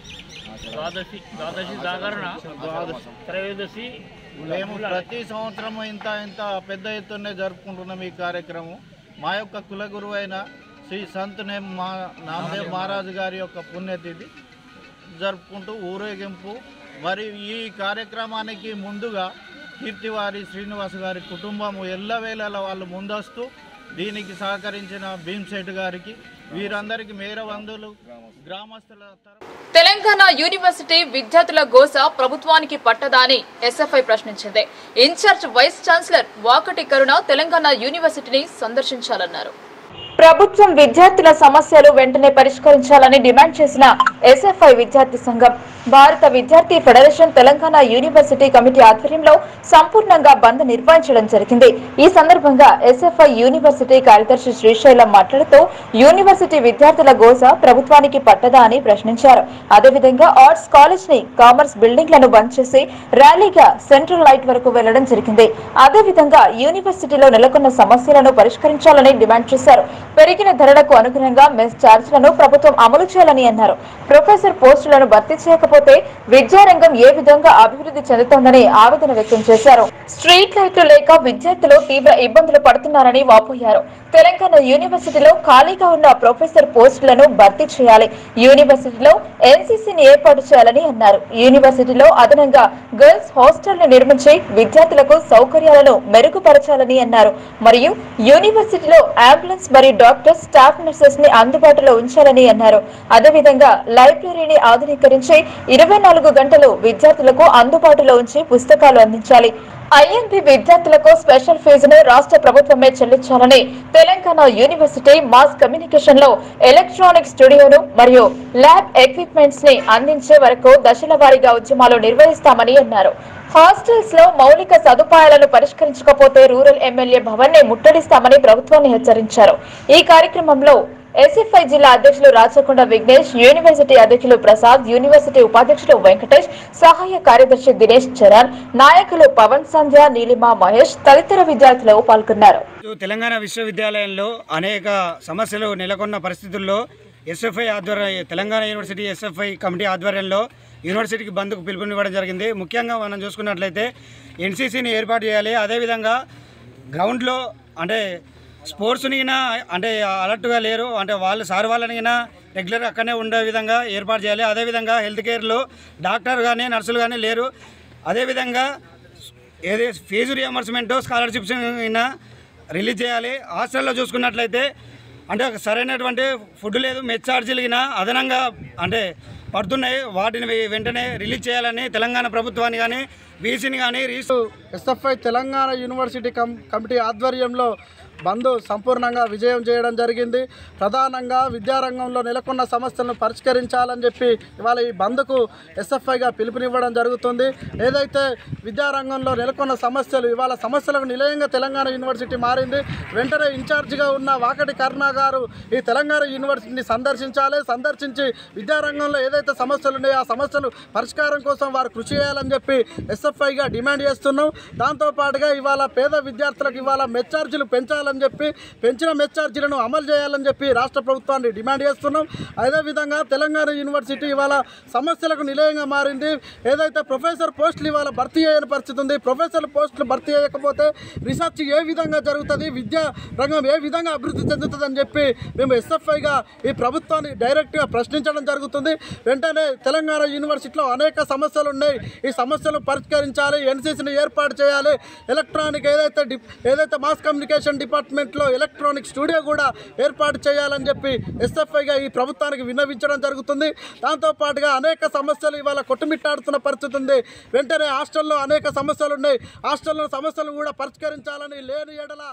ద్వాదశి ద్వాదశి జాగరణ ద్వాదశి త్రయోదశి మేము ప్రతి సంవత్సరం ఇంత ఇంత పెద్ద ఎత్తునే జరుపుకుంటున్నాం ఈ కార్యక్రమం. మా యొక్క కులగురువు అయిన శ్రీ సంత్ మా నామదేవ్ మహారాజు గారి యొక్క పుణ్యతిథి జరుపుకుంటూ ఊరేగింపు. మరి ఈ కార్యక్రమానికి ముందుగా కీర్తివారి శ్రీనివాస్ గారి కుటుంబము ఎల్లవేళలా వాళ్ళు ముందస్తూ దీనికి సహకరించిన భీమ్శెట్టి గారికి, వీరందరికీ మేర బంధువులు, గ్రామస్తుల. తెలంగాణ యూనివర్సిటీ విద్యార్థుల గోస ప్రభుత్వానికి పట్టదా అని ఎస్ఎఫ్ఐ ప్రశ్నించింది. In-charge vice chancellor Vakati Karuna Telangana యూనివర్సిటీని సందర్శించాలన్నారు. ప్రభుత్వం విద్యార్థుల సమస్యలు వెంటనే పరిష్కరించాలని డిమాండ్ చేసిన ఎస్ఎఫ్ఐ విద్యార్థి సంఘం భారత విద్యార్థి ఫెడరేషన్ తెలంగాణ యూనివర్సిటీ కమిటీ ఆధ్వర్యంలో సంపూర్ణంగా బంద్ నిర్వహించడం జరిగింది. ఈ సందర్భంగా ఎస్ఎఫ్ఐ యూనివర్సిటీ కార్యదర్శి శ్రీశైలం మాట్లాడుతూ యూనివర్సిటీ విద్యార్థుల గోస ప్రభుత్వానికి పట్టదా అని ప్రశ్నించారు. అదేవిధంగా ఆర్ట్స్ కాలేజ్ ని, కామర్స్ బిల్డింగ్లను బంద్ చేసి ర్యాలీగా సెంట్రల్ లైట్ వరకు వెళ్లడం జరిగింది. అదేవిధంగా యూనివర్సిటీలో నెలకొన్న సమస్యలను పరిష్కరించాలని డిమాండ్ చేశారు. పెరిగిన ధరలకు అనుగుణంగా మెస్ ఛార్జీలను ప్రభుత్వం అమలు చేయాలని అన్నారు. ప్రొఫెసర్ పోస్టులను భర్తీ చేయకపోతే విద్యారంగం ఏ విధంగా అభివృద్ధి చెందుతోందని ఆవేదన వ్యక్తం చేశారు. స్ట్రీట్ లైట్లు లేక విద్యార్థులు తీవ్ర ఇబ్బందులు పడుతున్నారని వాపోయారు. తెలంగాణ యూనివర్సిటీలో ఖాళీగా ఉన్న ప్రొఫెసర్ పోస్టులను భర్తీ చేయాలి. యూనివర్సిటీలో ఎన్సీసీని ఏర్పాటు చేయాలని అన్నారు. యూనివర్సిటీలో అదనంగా గర్ల్స్ హాస్టల్ ని నిర్మించి విద్యార్థులకు సౌకర్యాలను మెరుగుపరచాలని అన్నారు. మరియు యూనివర్సిటీలో అంబులెన్స్ మరియు డాక్టర్స్, స్టాఫ్ నర్సెస్ ని అందుబాటులో ఉంచాలని అన్నారు. అదేవిధంగా లైబ్రరీని ఆధునీకరించి ఇరవై నాలుగు గంటలు విద్యార్థులకు అందుబాటులో ఉంచి పుస్తకాలు అందించాలి. ఐఎన్బి విద్యార్థులకు స్పెషల్ ఫీజును రాష్ట్ర ప్రభుత్వమే చెల్లించాలని తెలంగాణ యూనివర్సిటీ మాస్ కమ్యూనికేషన్ లో ఎలక్ట్రానిక్ స్టూడియోను మరియు ల్యాబ్ ఎక్విప్మెంట్స్ ని అందించే వరకు దశల వారీగా ఉద్యమాలు నిర్వహిస్తామని అన్నారు. హాస్టల్స్ లో మౌలిక సదుపాయాలను పరిష్కరించకపోతే రూరల్ ఎమ్మెల్యే భవన్ ని ముట్టడిస్తామని ప్రభుత్వాన్ని హెచ్చరించారు. ఈ కార్యక్రమంలో ఎస్ఎఫ్ఐ జిల్లా అధ్యక్షులు రాచకొండ విఘ్నేష్, యూనివర్సిటీ అధ్యక్షులు ప్రసాద్, యూనివర్సిటీ ఉపాధ్యక్షులు వెంకటేష్, సహాయ కార్యదర్శి దినేష్ చరణ్, నాయకులు పవన్ సంధ్య, నీలిమ, మహేష్ తదితర విద్యార్థులు పాల్గొన్నారు. తెలంగాణ విశ్వవిద్యాలయంలో అనేక సమస్యలు నెలకొన్న పరిస్థితుల్లో ఎస్ఎఫ్ఐ ఆధ్వర్యం తెలంగాణ యూనివర్సిటీ ఎస్ఎఫ్ఐ కమిటీ ఆధ్వర్యంలో యూనివర్సిటీకి బంద్కు పిలుపునివ్వడం జరిగింది. ముఖ్యంగా మనం చూసుకున్నట్లయితే ఎన్సీసీని ఏర్పాటు చేయాలి. అదేవిధంగా గ్రౌండ్లో అంటే స్పోర్ట్స్ని అంటే అలర్ట్గా లేరు, అంటే వాళ్ళు సార్ వాళ్ళని రెగ్యులర్ అక్కడనే ఉండే విధంగా ఏర్పాటు చేయాలి. అదేవిధంగా హెల్త్ కేర్లో డాక్టర్ కానీ నర్సులు కానీ లేరు. అదేవిధంగా ఏది ఫీజు రియంబర్స్మెంట్ స్కాలర్షిప్స్ అయినా రిలీజ్ చేయాలి. హాస్టల్లో చూసుకున్నట్లయితే అంటే సరైనటువంటి ఫుడ్ లేదు, మెస్ ఛార్జీలు అయినా అదనంగా అంటే పడుతున్నాయి. వాటిని వెంటనే రిలీజ్ చేయాలని తెలంగాణ ప్రభుత్వాన్ని కానీ వీసీని కానీ రీసు ఎస్ఎఫ్ఐ తెలంగాణ యూనివర్సిటీ కం కమిటీ ఆధ్వర్యంలో బంద్ సంపూర్ణంగా విజయం చేయడం జరిగింది. ప్రధానంగా విద్యారంగంలో నెలకొన్న సమస్యలను పరిష్కరించాలని చెప్పి ఇవాళ ఈ బంద్కు ఎస్ఎఫ్ఐగా పిలుపునివ్వడం జరుగుతుంది. ఏదైతే విద్యారంగంలో నెలకొన్న సమస్యలు ఇవాళ సమస్యలకు నిలయంగా తెలంగాణ యూనివర్సిటీ మారింది. వెంటనే ఇన్ఛార్జిగా ఉన్న వాకటి కరుణ గారు ఈ తెలంగాణ యూనివర్సిటీని సందర్శించాలి. సందర్శించి విద్యారంగంలో ఏదైతే సమస్యలు ఉన్నాయో ఆ సమస్యలు పరిష్కారం కోసం వారు కృషి చేయాలని చెప్పి ఎస్ఎఫ్ఐగా డిమాండ్ చేస్తున్నాం. దాంతోపాటుగా ఇవాళ పేద విద్యార్థులకు ఇవాళ మెస్ ఛార్జీలు పెంచాలని చెప్పి పెంచిన మెస్ ఛార్జీలను అమలు చేయాలని చెప్పి రాష్ట్ర ప్రభుత్వాన్ని డిమాండ్ చేస్తున్నాం. అదేవిధంగా తెలంగాణ యూనివర్సిటీ ఇవాళ సమస్యలకు నిలయంగా మారింది. ఏదైతే ప్రొఫెసర్ పోస్టులు ఇవాళ భర్తీ అయ్యే పరిస్థితి ఉంది. ప్రొఫెసర్ పోస్టులు భర్తీ చేయకపోతే రీసెర్చ్ ఏ విధంగా జరుగుతుంది, విద్యా రంగం ఏ విధంగా అభివృద్ధి చెందుతుంది అని చెప్పి మేము ఎస్ఎఫ్ఐగా ఈ ప్రభుత్వాన్ని డైరెక్ట్గా ప్రశ్నించడం జరుగుతుంది. వెంటనే తెలంగాణ యూనివర్సిటీలో అనేక సమస్యలు ఉన్నాయి. ఈ సమస్యలు పరిష్కరించాలి. ఎన్సీసీని ఏర్పాటు చేయాలి. ఎలక్ట్రానిక్ ఏదైతే ఏదైతే మాస్ కమ్యూనికేషన్ డిపార్ట్మెంట్లో ఎలక్ట్రానిక్ స్టూడియో కూడా ఏర్పాటు చేయాలని చెప్పి ఎస్ఎఫ్ఐగా ఈ ప్రభుత్వానికి విన్నవించడం జరుగుతుంది. దాంతోపాటుగా అనేక సమస్యలు ఇవాళ కొట్టుమిట్టాడుతున్న పరిస్థితి ఉంది. వెంటనే హాస్టల్లో అనేక సమస్యలు ఉన్నాయి. హాస్టల్లో సమస్యలు కూడా పరిష్కరించాలని లేని ఎడల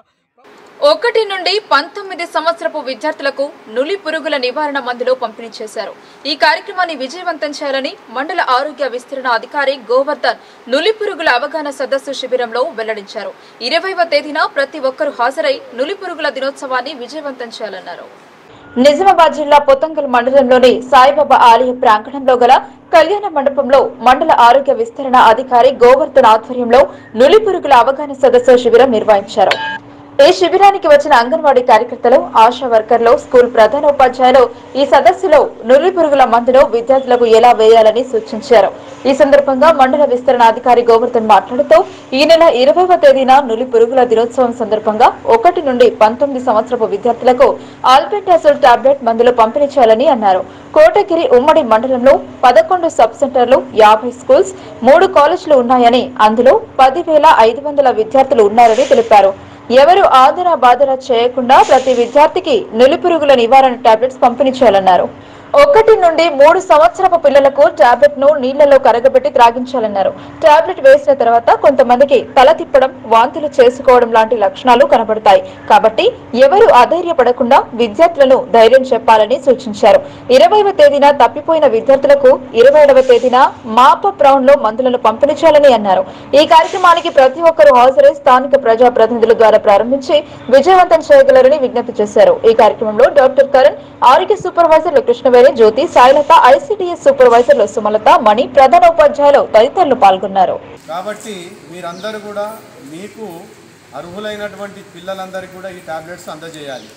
ఒకటి నుండి పంతొమ్మిది సంవత్సరపు విద్యార్థులకు నులి పురుగుల నివారణ మందులు పంపిణీ చేశారు. ఈ కార్యక్రమాన్ని విజయవంతం చేయాలని మండల ఆరోగ్య విస్తరణ అధికారి గోవర్ధన్ నులి పురుగుల అవగాహన సదస్సు శిబిరంలో వెల్లడించారు. ఇరవైవ తేదీన ప్రతి ఒక్కరూ హాజరై నులి పురుగుల దినోత్సవాన్ని విజయవంతం చేయాలన్నారు. నిజామాబాద్ జిల్లా పొతంగల్ మండలంలోని సాయిబాబా ఆలయ ప్రాంగణంలో గల కళ్యాణ మండపంలో మండల ఆరోగ్య విస్తరణ అధికారి గోవర్ధన్ ఆధ్వర్యంలో నులి పురుగుల అవగాహన సదస్సు శిబిరం నిర్వహించారు. ఈ శిబిరానికి వచ్చిన అంగన్వాడీ కార్యకర్తలు, ఆశా వర్కర్లు, స్కూల్ ప్రధానోపాధ్యాయులు ఈ సదస్సులో నులి పురుగుల మందును విద్యార్థులకు ఎలా వేయాలని సూచించారు. ఈ సందర్భంగా మండల విస్తరణ అధికారి గోవర్ధన్ మాట్లాడుతూ ఈ నెల ఇరవైవ తేదీన నులి పురుగుల దినోత్సవం సందర్భంగా ఒకటి నుండి పంతొమ్మిది సంవత్సరపు విద్యార్థులకు ఆల్బెండాజోల్ టాబ్లెట్ మందులు పంపిణీ చేయాలని అన్నారు. కోటగిరి ఉమ్మడి మండలంలో పదకొండు సబ్ సెంటర్లు, యాభై స్కూల్స్, మూడు కాలేజీలు ఉన్నాయని, అందులో పదివేల ఐదు వందల విద్యార్థులు ఉన్నారని తెలిపారు. ఎవరు ఆదర బాదర చేయకుండా ప్రతి విద్యార్థికి నులిపురుగుల నివారణ టాబ్లెట్స్ పంపిణీ చేయాలన్నారు. ఒకటి నుండి మూడు సంవత్సరపు పిల్లలకు టాబ్లెట్ ను నీళ్లలో కరగబెట్టి త్రాగించాలన్నారు. టాబ్లెట్ వేసిన తర్వాత కొంతమందికి తల తిప్పడం, వాంతులు చేసుకోవడం లాంటి లక్షణాలు కనబడతాయి. కాబట్టి ఎవరు అధైర్యపడకుండా విద్యార్థులను ధైర్యం చెప్పాలని సూచించారు. ఇరవైవ తేదీన తప్పిపోయిన విద్యార్థులకు ఇరవై ఏడవ తేదీన మాపప్ రౌండ్ లో మందులను పంపిణీ చేయాలని అన్నారు. ఈ కార్యక్రమానికి ప్రతి ఒక్కరూ హాజరై స్థానిక ప్రజా ప్రతినిధుల ద్వారా ప్రారంభించి విజయవంతం చేయగలరని విజ్ఞప్తి చేశారు. ఈ కార్యక్రమంలో డాక్టర్ కరణ్, ఆరోగ్య సూపర్వైజర్లు కృష్ణ జ్యోతి, సాయిలత, ఐసీడీఎస్ సూపర్వైజర్లు సుమలత, మణి, ప్రధాన ఉపాధ్యాయులు తదితరులు పాల్గొన్నారు. కాబట్టి మీరందరూ కూడా మీకు అర్హులైనటువంటి పిల్లలందరికీ కూడా ఈ టాబ్లెట్స్ అందజేయాలి.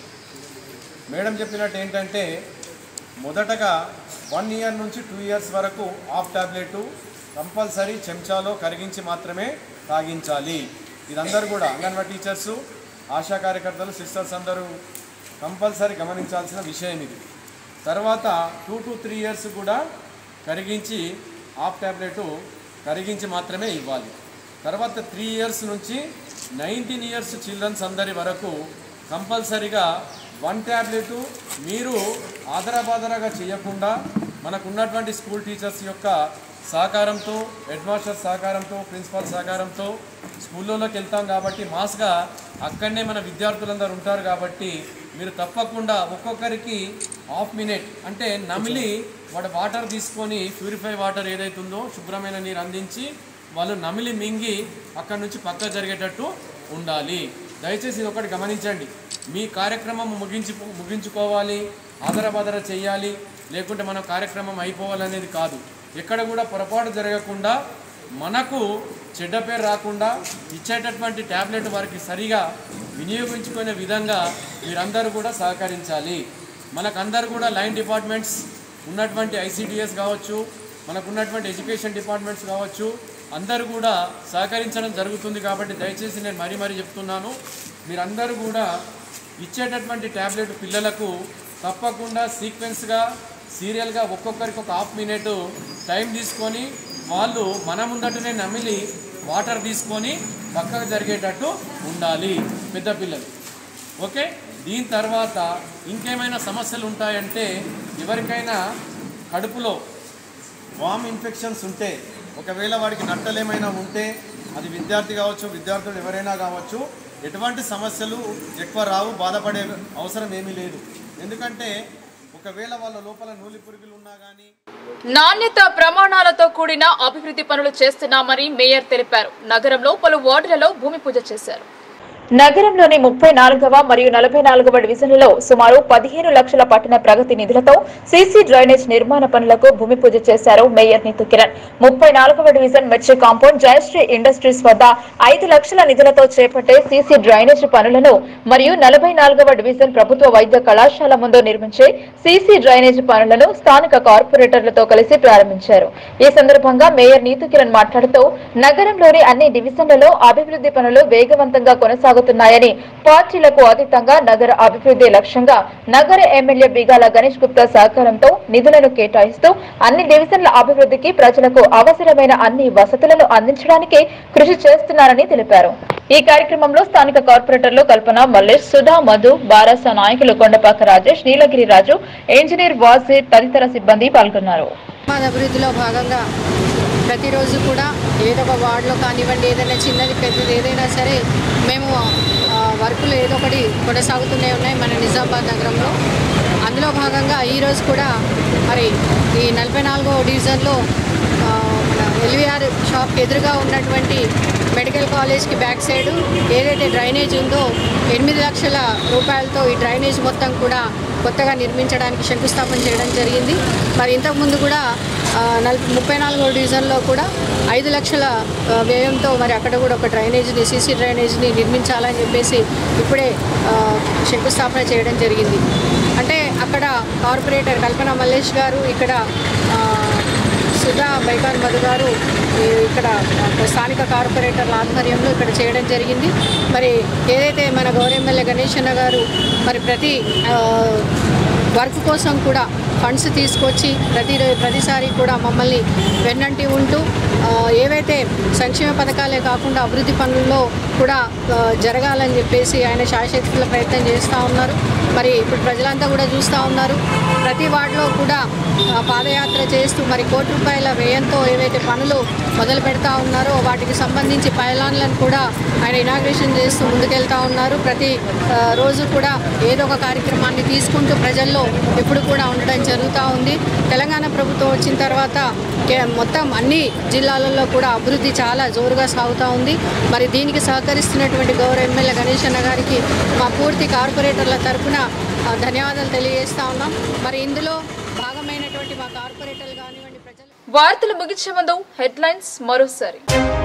మేడం చెప్పినట్టు ఏంటంటే మొదటగా వన్ ఇయర్ నుంచి టూ ఇయర్స్ వరకు హాఫ్ టాబ్లెట్ కంపల్సరీ చెంచాలో కరిగించి మాత్రమే తాగించాలి. ఇదందరూ కూడా అంగన్వాడీ టీచర్సు, ఆశా కార్యకర్తలు, సిస్టర్స్ అందరూ కంపల్సరీ గమనించాల్సిన విషయం ఇది. తర్వాత టూ టు త్రీ ఇయర్స్ కూడా కరిగించి హాఫ్ ట్యాబ్లెట్ కరిగించి మాత్రమే ఇవ్వాలి. తర్వాత త్రీ ఇయర్స్ నుంచి నైన్టీన్ ఇయర్స్ చిల్డ్రన్స్ అందరి వరకు కంపల్సరీగా వన్ ట్యాబ్లెట్ మీరు ఆదరాబాదరాగా చేయకుండా మనకు ఉన్నటువంటి స్కూల్ టీచర్స్ యొక్క సహకారంతో, హెడ్ మాస్టర్ సహకారంతో, ప్రిన్సిపాల్ సహకారంతో స్కూళ్ళలోకి వెళ్తాం కాబట్టి మాస్గా అక్కడనే మన విద్యార్థులందరూ ఉంటారు కాబట్టి మీరు తప్పకుండా ఒక్కొక్కరికి హాఫ్ మినిట్ అంటే నమిలి వాడు వాటర్ తీసుకొని ప్యూరిఫై వాటర్ ఏదైతుందో శుభ్రమైన నీరు అందించి వాళ్ళు నమిలి మింగి అక్కడి నుంచి పక్క జరిగేటట్టు ఉండాలి. దయచేసి ఇది ఒకటి గమనించండి. మీ కార్యక్రమం ముగించి ముగించుకోవాలి, ఆదరబాదర చేయాలి, లేకుంటే మన కార్యక్రమం అయిపోవాలనేది కాదు. ఎక్కడ కూడా పొరపాటు జరగకుండా మనకు చెడ్డ పేరు రాకుండా ఇచ్చేటటువంటి ట్యాబ్లెట్ వారికి సరిగా వినియోగించుకునే విధంగా మీరందరూ కూడా సహకరించాలి. మనకందరూ కూడా లైన్ డిపార్ట్మెంట్స్ ఉన్నటువంటి ఐసిడిఎస్ కావచ్చు, మనకు ఉన్నటువంటి ఎడ్యుకేషన్ డిపార్ట్మెంట్స్ కావచ్చు, అందరూ కూడా సహకరించడం జరుగుతుంది. కాబట్టి దయచేసి నేను మరీ మరీ చెప్తున్నాను, మీరందరూ కూడా ఇచ్చేటటువంటి ట్యాబ్లెట్ పిల్లలకు తప్పకుండా సీక్వెన్స్గా సీరియల్గా ఒక్కొక్కరికి ఒక హాఫ్ మినిట్ టైం తీసుకొని వాళ్ళు మన ముందటనే నమిలి వాటర్ తీసుకొని పక్కకు జరిగేటట్టు ఉండాలి పెద్ద పిల్లలు. ఓకే, దీని తర్వాత ఇంకేమైనా సమస్యలు ఉంటాయంటే ఎవరికైనా కడుపులో వామ్ ఇన్ఫెక్షన్స్ ఉంటే, ఒకవేళ వాడికి నట్టలేమైనా ఉంటే అది విద్యార్థి కావచ్చు, విద్యార్థులు ఎవరైనా కావచ్చు, ఎటువంటి సమస్యలు ఎక్కువ రావు, బాధపడే అవసరం ఏమీ లేదు. ఎందుకంటే ఒకవేళ వాళ్ళ లోపల నూలి పురుగులు ఉన్నా కానీ నాణ్యత ప్రమాణాలతో కూడిన అభివృద్ధి పనులు చేస్తున్నామని మేయర్ తెలిపారు. నగరంలో పలు వార్డులలో భూమి పూజ చేశారు. నగరంలోని ముప్పై నాలుగవ మరియు నలభై నాలుగవ డివిజన్లలో సుమారు పదిహేను లక్షల పట్టణ ప్రగతి నిధులతో సీసీ డ్రైనేజ్ నిర్మాణ పనులకు భూమి పూజ చేశారు మేయర్ నీతు కిరణ్. ముప్పై నాలుగవ డివిజన్ మిర్చి కాంపౌండ్ జయశ్రీ ఇండస్ట్రీస్ వద్ద ఐదు లక్షల నిధులతో చేపట్టే సీసీ డ్రైనేజ్ పనులను మరియు నలభై నాలుగవ డివిజన్ ప్రభుత్వ వైద్య కళాశాల ముందు నిర్మించే సీసీ డ్రైనేజ్ పనులను స్థానిక కార్పొరేటర్లతో కలిసి ప్రారంభించారు. ఈ సందర్భంగా మేయర్ నీతు కిరణ్ మాట్లాడుతూ నగరంలోని అన్ని డివిజన్లలో అభివృద్ధి పనులు వేగవంతంగా కొనసాగుతున్నాయి ాయని పార్టీలకు అతీతంగా నగర అభివృద్ధి లక్ష్యంగా నగర ఎమ్మెల్యే బిగాల గణేష్ గుప్తా సహకారంతో నిధులను కేటాయిస్తూ అన్ని డివిజన్ల అభివృద్ధికి ప్రజలకు అవసరమైన అన్ని వసతులను అందించడానికి కృషి చేస్తున్నారని తెలిపారు. ఈ కార్యక్రమంలో స్థానిక కార్పొరేటర్లు కల్పన, మల్లేష్, సుధా, మధు, బారాస నాయకులు కొండపాక రాజేష్, నీలగిరి రాజు, ఇంజనీర్ వాజీర్ తదితర సిబ్బంది పాల్గొన్నారు. అభివృద్ధిలో భాగంగా ప్రతిరోజు కూడా ఏదో ఒక వార్డులో కానివ్వండి, ఏదైనా చిన్నది పెద్దది ఏదైనా సరే మేము వర్కులు ఏదో ఒకటి కొనసాగుతూనే ఉన్నాయి మన నిజామాబాద్ నగరంలో. అందులో భాగంగా ఈరోజు కూడా మరి ఈ నలభై నాలుగో డివిజన్లో మన ఎల్వీఆర్ షాప్ ఎదురుగా ఉన్నటువంటి మెడికల్ కాలేజ్కి బ్యాక్ సైడ్ ఏదైతే డ్రైనేజ్ ఉందో ఎనిమిది లక్షల రూపాయలతో ఈ డ్రైనేజ్ మొత్తం కూడా కొత్తగా నిర్మించడానికి శంకుస్థాపన చేయడం జరిగింది. మరి ఇంతకుముందు కూడా నలభై ముప్పై నాలుగో డివిజన్లో కూడా ఐదు లక్షల వ్యయంతో మరి అక్కడ కూడా ఒక డ్రైనేజ్ని సీసీ డ్రైనేజ్ని నిర్మించాలని చెప్పేసి ఇప్పుడే శంకుస్థాపన చేయడం జరిగింది. అంటే అక్కడ కార్పొరేటర్ కల్పన మల్లేష్ గారు, ఇక్కడ సుధా బైకాన్ మధు గారు ఇక్కడ స్థానిక కార్పొరేటర్ల ఆధ్వర్యంలో ఇక్కడ చేయడం జరిగింది. మరి ఏదైతే మన గౌరవ ఎమ్మెల్యే గణేష్ అన్న గారు మరి ప్రతి వర్క్ కోసం కూడా ఫండ్స్ తీసుకొచ్చి ప్రతి ప్రతిసారి కూడా మమ్మల్ని వెన్నంటి ఉంటూ ఏవైతే సంక్షేమ పథకాలే కాకుండా అభివృద్ధి పనుల్లో కూడా జరగాలని చెప్పేసి ఆయన శాయశక్తుల ప్రయత్నం చేస్తూ ఉన్నారు. మరి ఇప్పుడు ప్రజలంతా కూడా చూస్తూ ఉన్నారు. ప్రతి వార్డులో కూడా పాదయాత్ర చేస్తూ మరి కోటి రూపాయల వ్యయంతో ఏవైతే పనులు మొదలు పెడతా ఉన్నారో వాటికి సంబంధించి పైలాన్లను కూడా ఆయన ఇనాగ్రేషన్ చేస్తూ ముందుకెళ్తూ ఉన్నారు. ప్రతి రోజు కూడా ఏదో ఒక కార్యక్రమాన్ని తీసుకుంటూ ప్రజల్లో ఎప్పుడు కూడా ఉండడం జరుగుతూ ఉంది. తెలంగాణ ప్రభుత్వం వచ్చిన తర్వాత మొత్తం అన్ని జిల్లాలలో కూడా అభివృద్ధి చాలా జోరుగా సాగుతూ ఉంది. మరి దీనికి సహకరిస్తున్నటువంటి గౌరవ ఎమ్మెల్యే గణేష్ అన్న గారికి మా పూర్తి కార్పొరేటర్ల తరఫున ధన్యవాదాలు తెలియజేస్తా ఉన్నాం. మరి ఇందులో భాగమైనటువంటి మా కార్పొరేటర్లు కానివ్వండి ప్రజలు. వార్తలు ముగించే ముందు హెడ్లైన్స్ మరోసారి.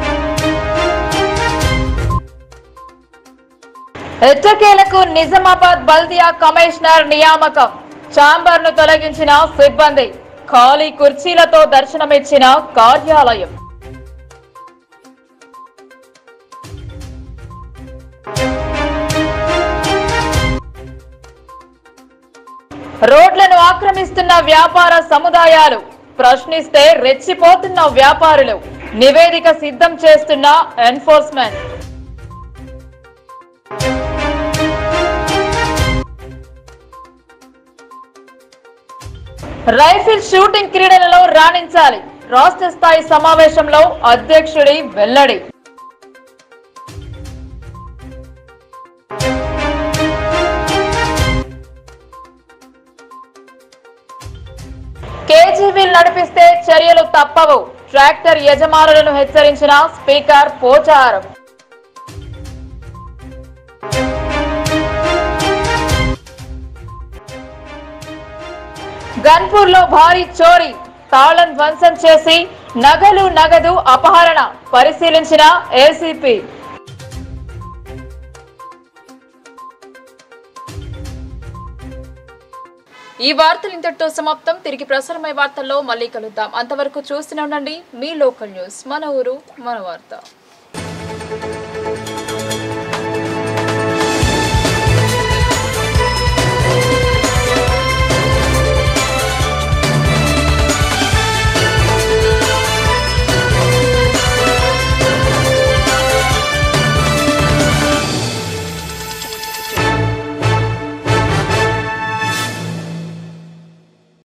ఎట్టకేలకు నిజామాబాద్ బల్దియా కమిషనర్ నియామకం. ఛాంబర్ ను తొలగించిన సిబ్బంది, ఖాళీ కుర్చీలతో దర్శనమిచ్చిన కార్యాలయం. రోడ్లను ఆక్రమిస్తున్న వ్యాపార సముదాయాలు, ప్రశ్నిస్తే రెచ్చిపోతున్న వ్యాపారులు, నివేదిక సిద్ధం చేస్తున్న ఎన్ఫోర్స్మెంట్. రైఫిల్ షూటింగ్ క్రీడలలో రాణించాలి. రాష్ట్ర స్థాయి సమావేశంలో అధ్యక్షుడి వెల్లడి. కేజీవీలు నడిపిస్తే చర్యలు తప్పవు. ట్రాక్టర్ యజమానులను హెచ్చరించిన స్పీకర్ పోచారం. గన్పూర్ లో భారీ చోరీ, తాళం ధ్వంసం చేసి నగలు నగదు అపహరణ పరిశీలించిన ఏసీపీ. ఈ వార్తలు ఇంతటితో సమాప్తం. తిరిగి ప్రసారమయ్యే వార్తల్లో మళ్ళీ కలుద్దాం. అంతవరకు చూస్తూనే ఉండండి మీ లోకల్ న్యూస్. మన ఊరు మన వార్త.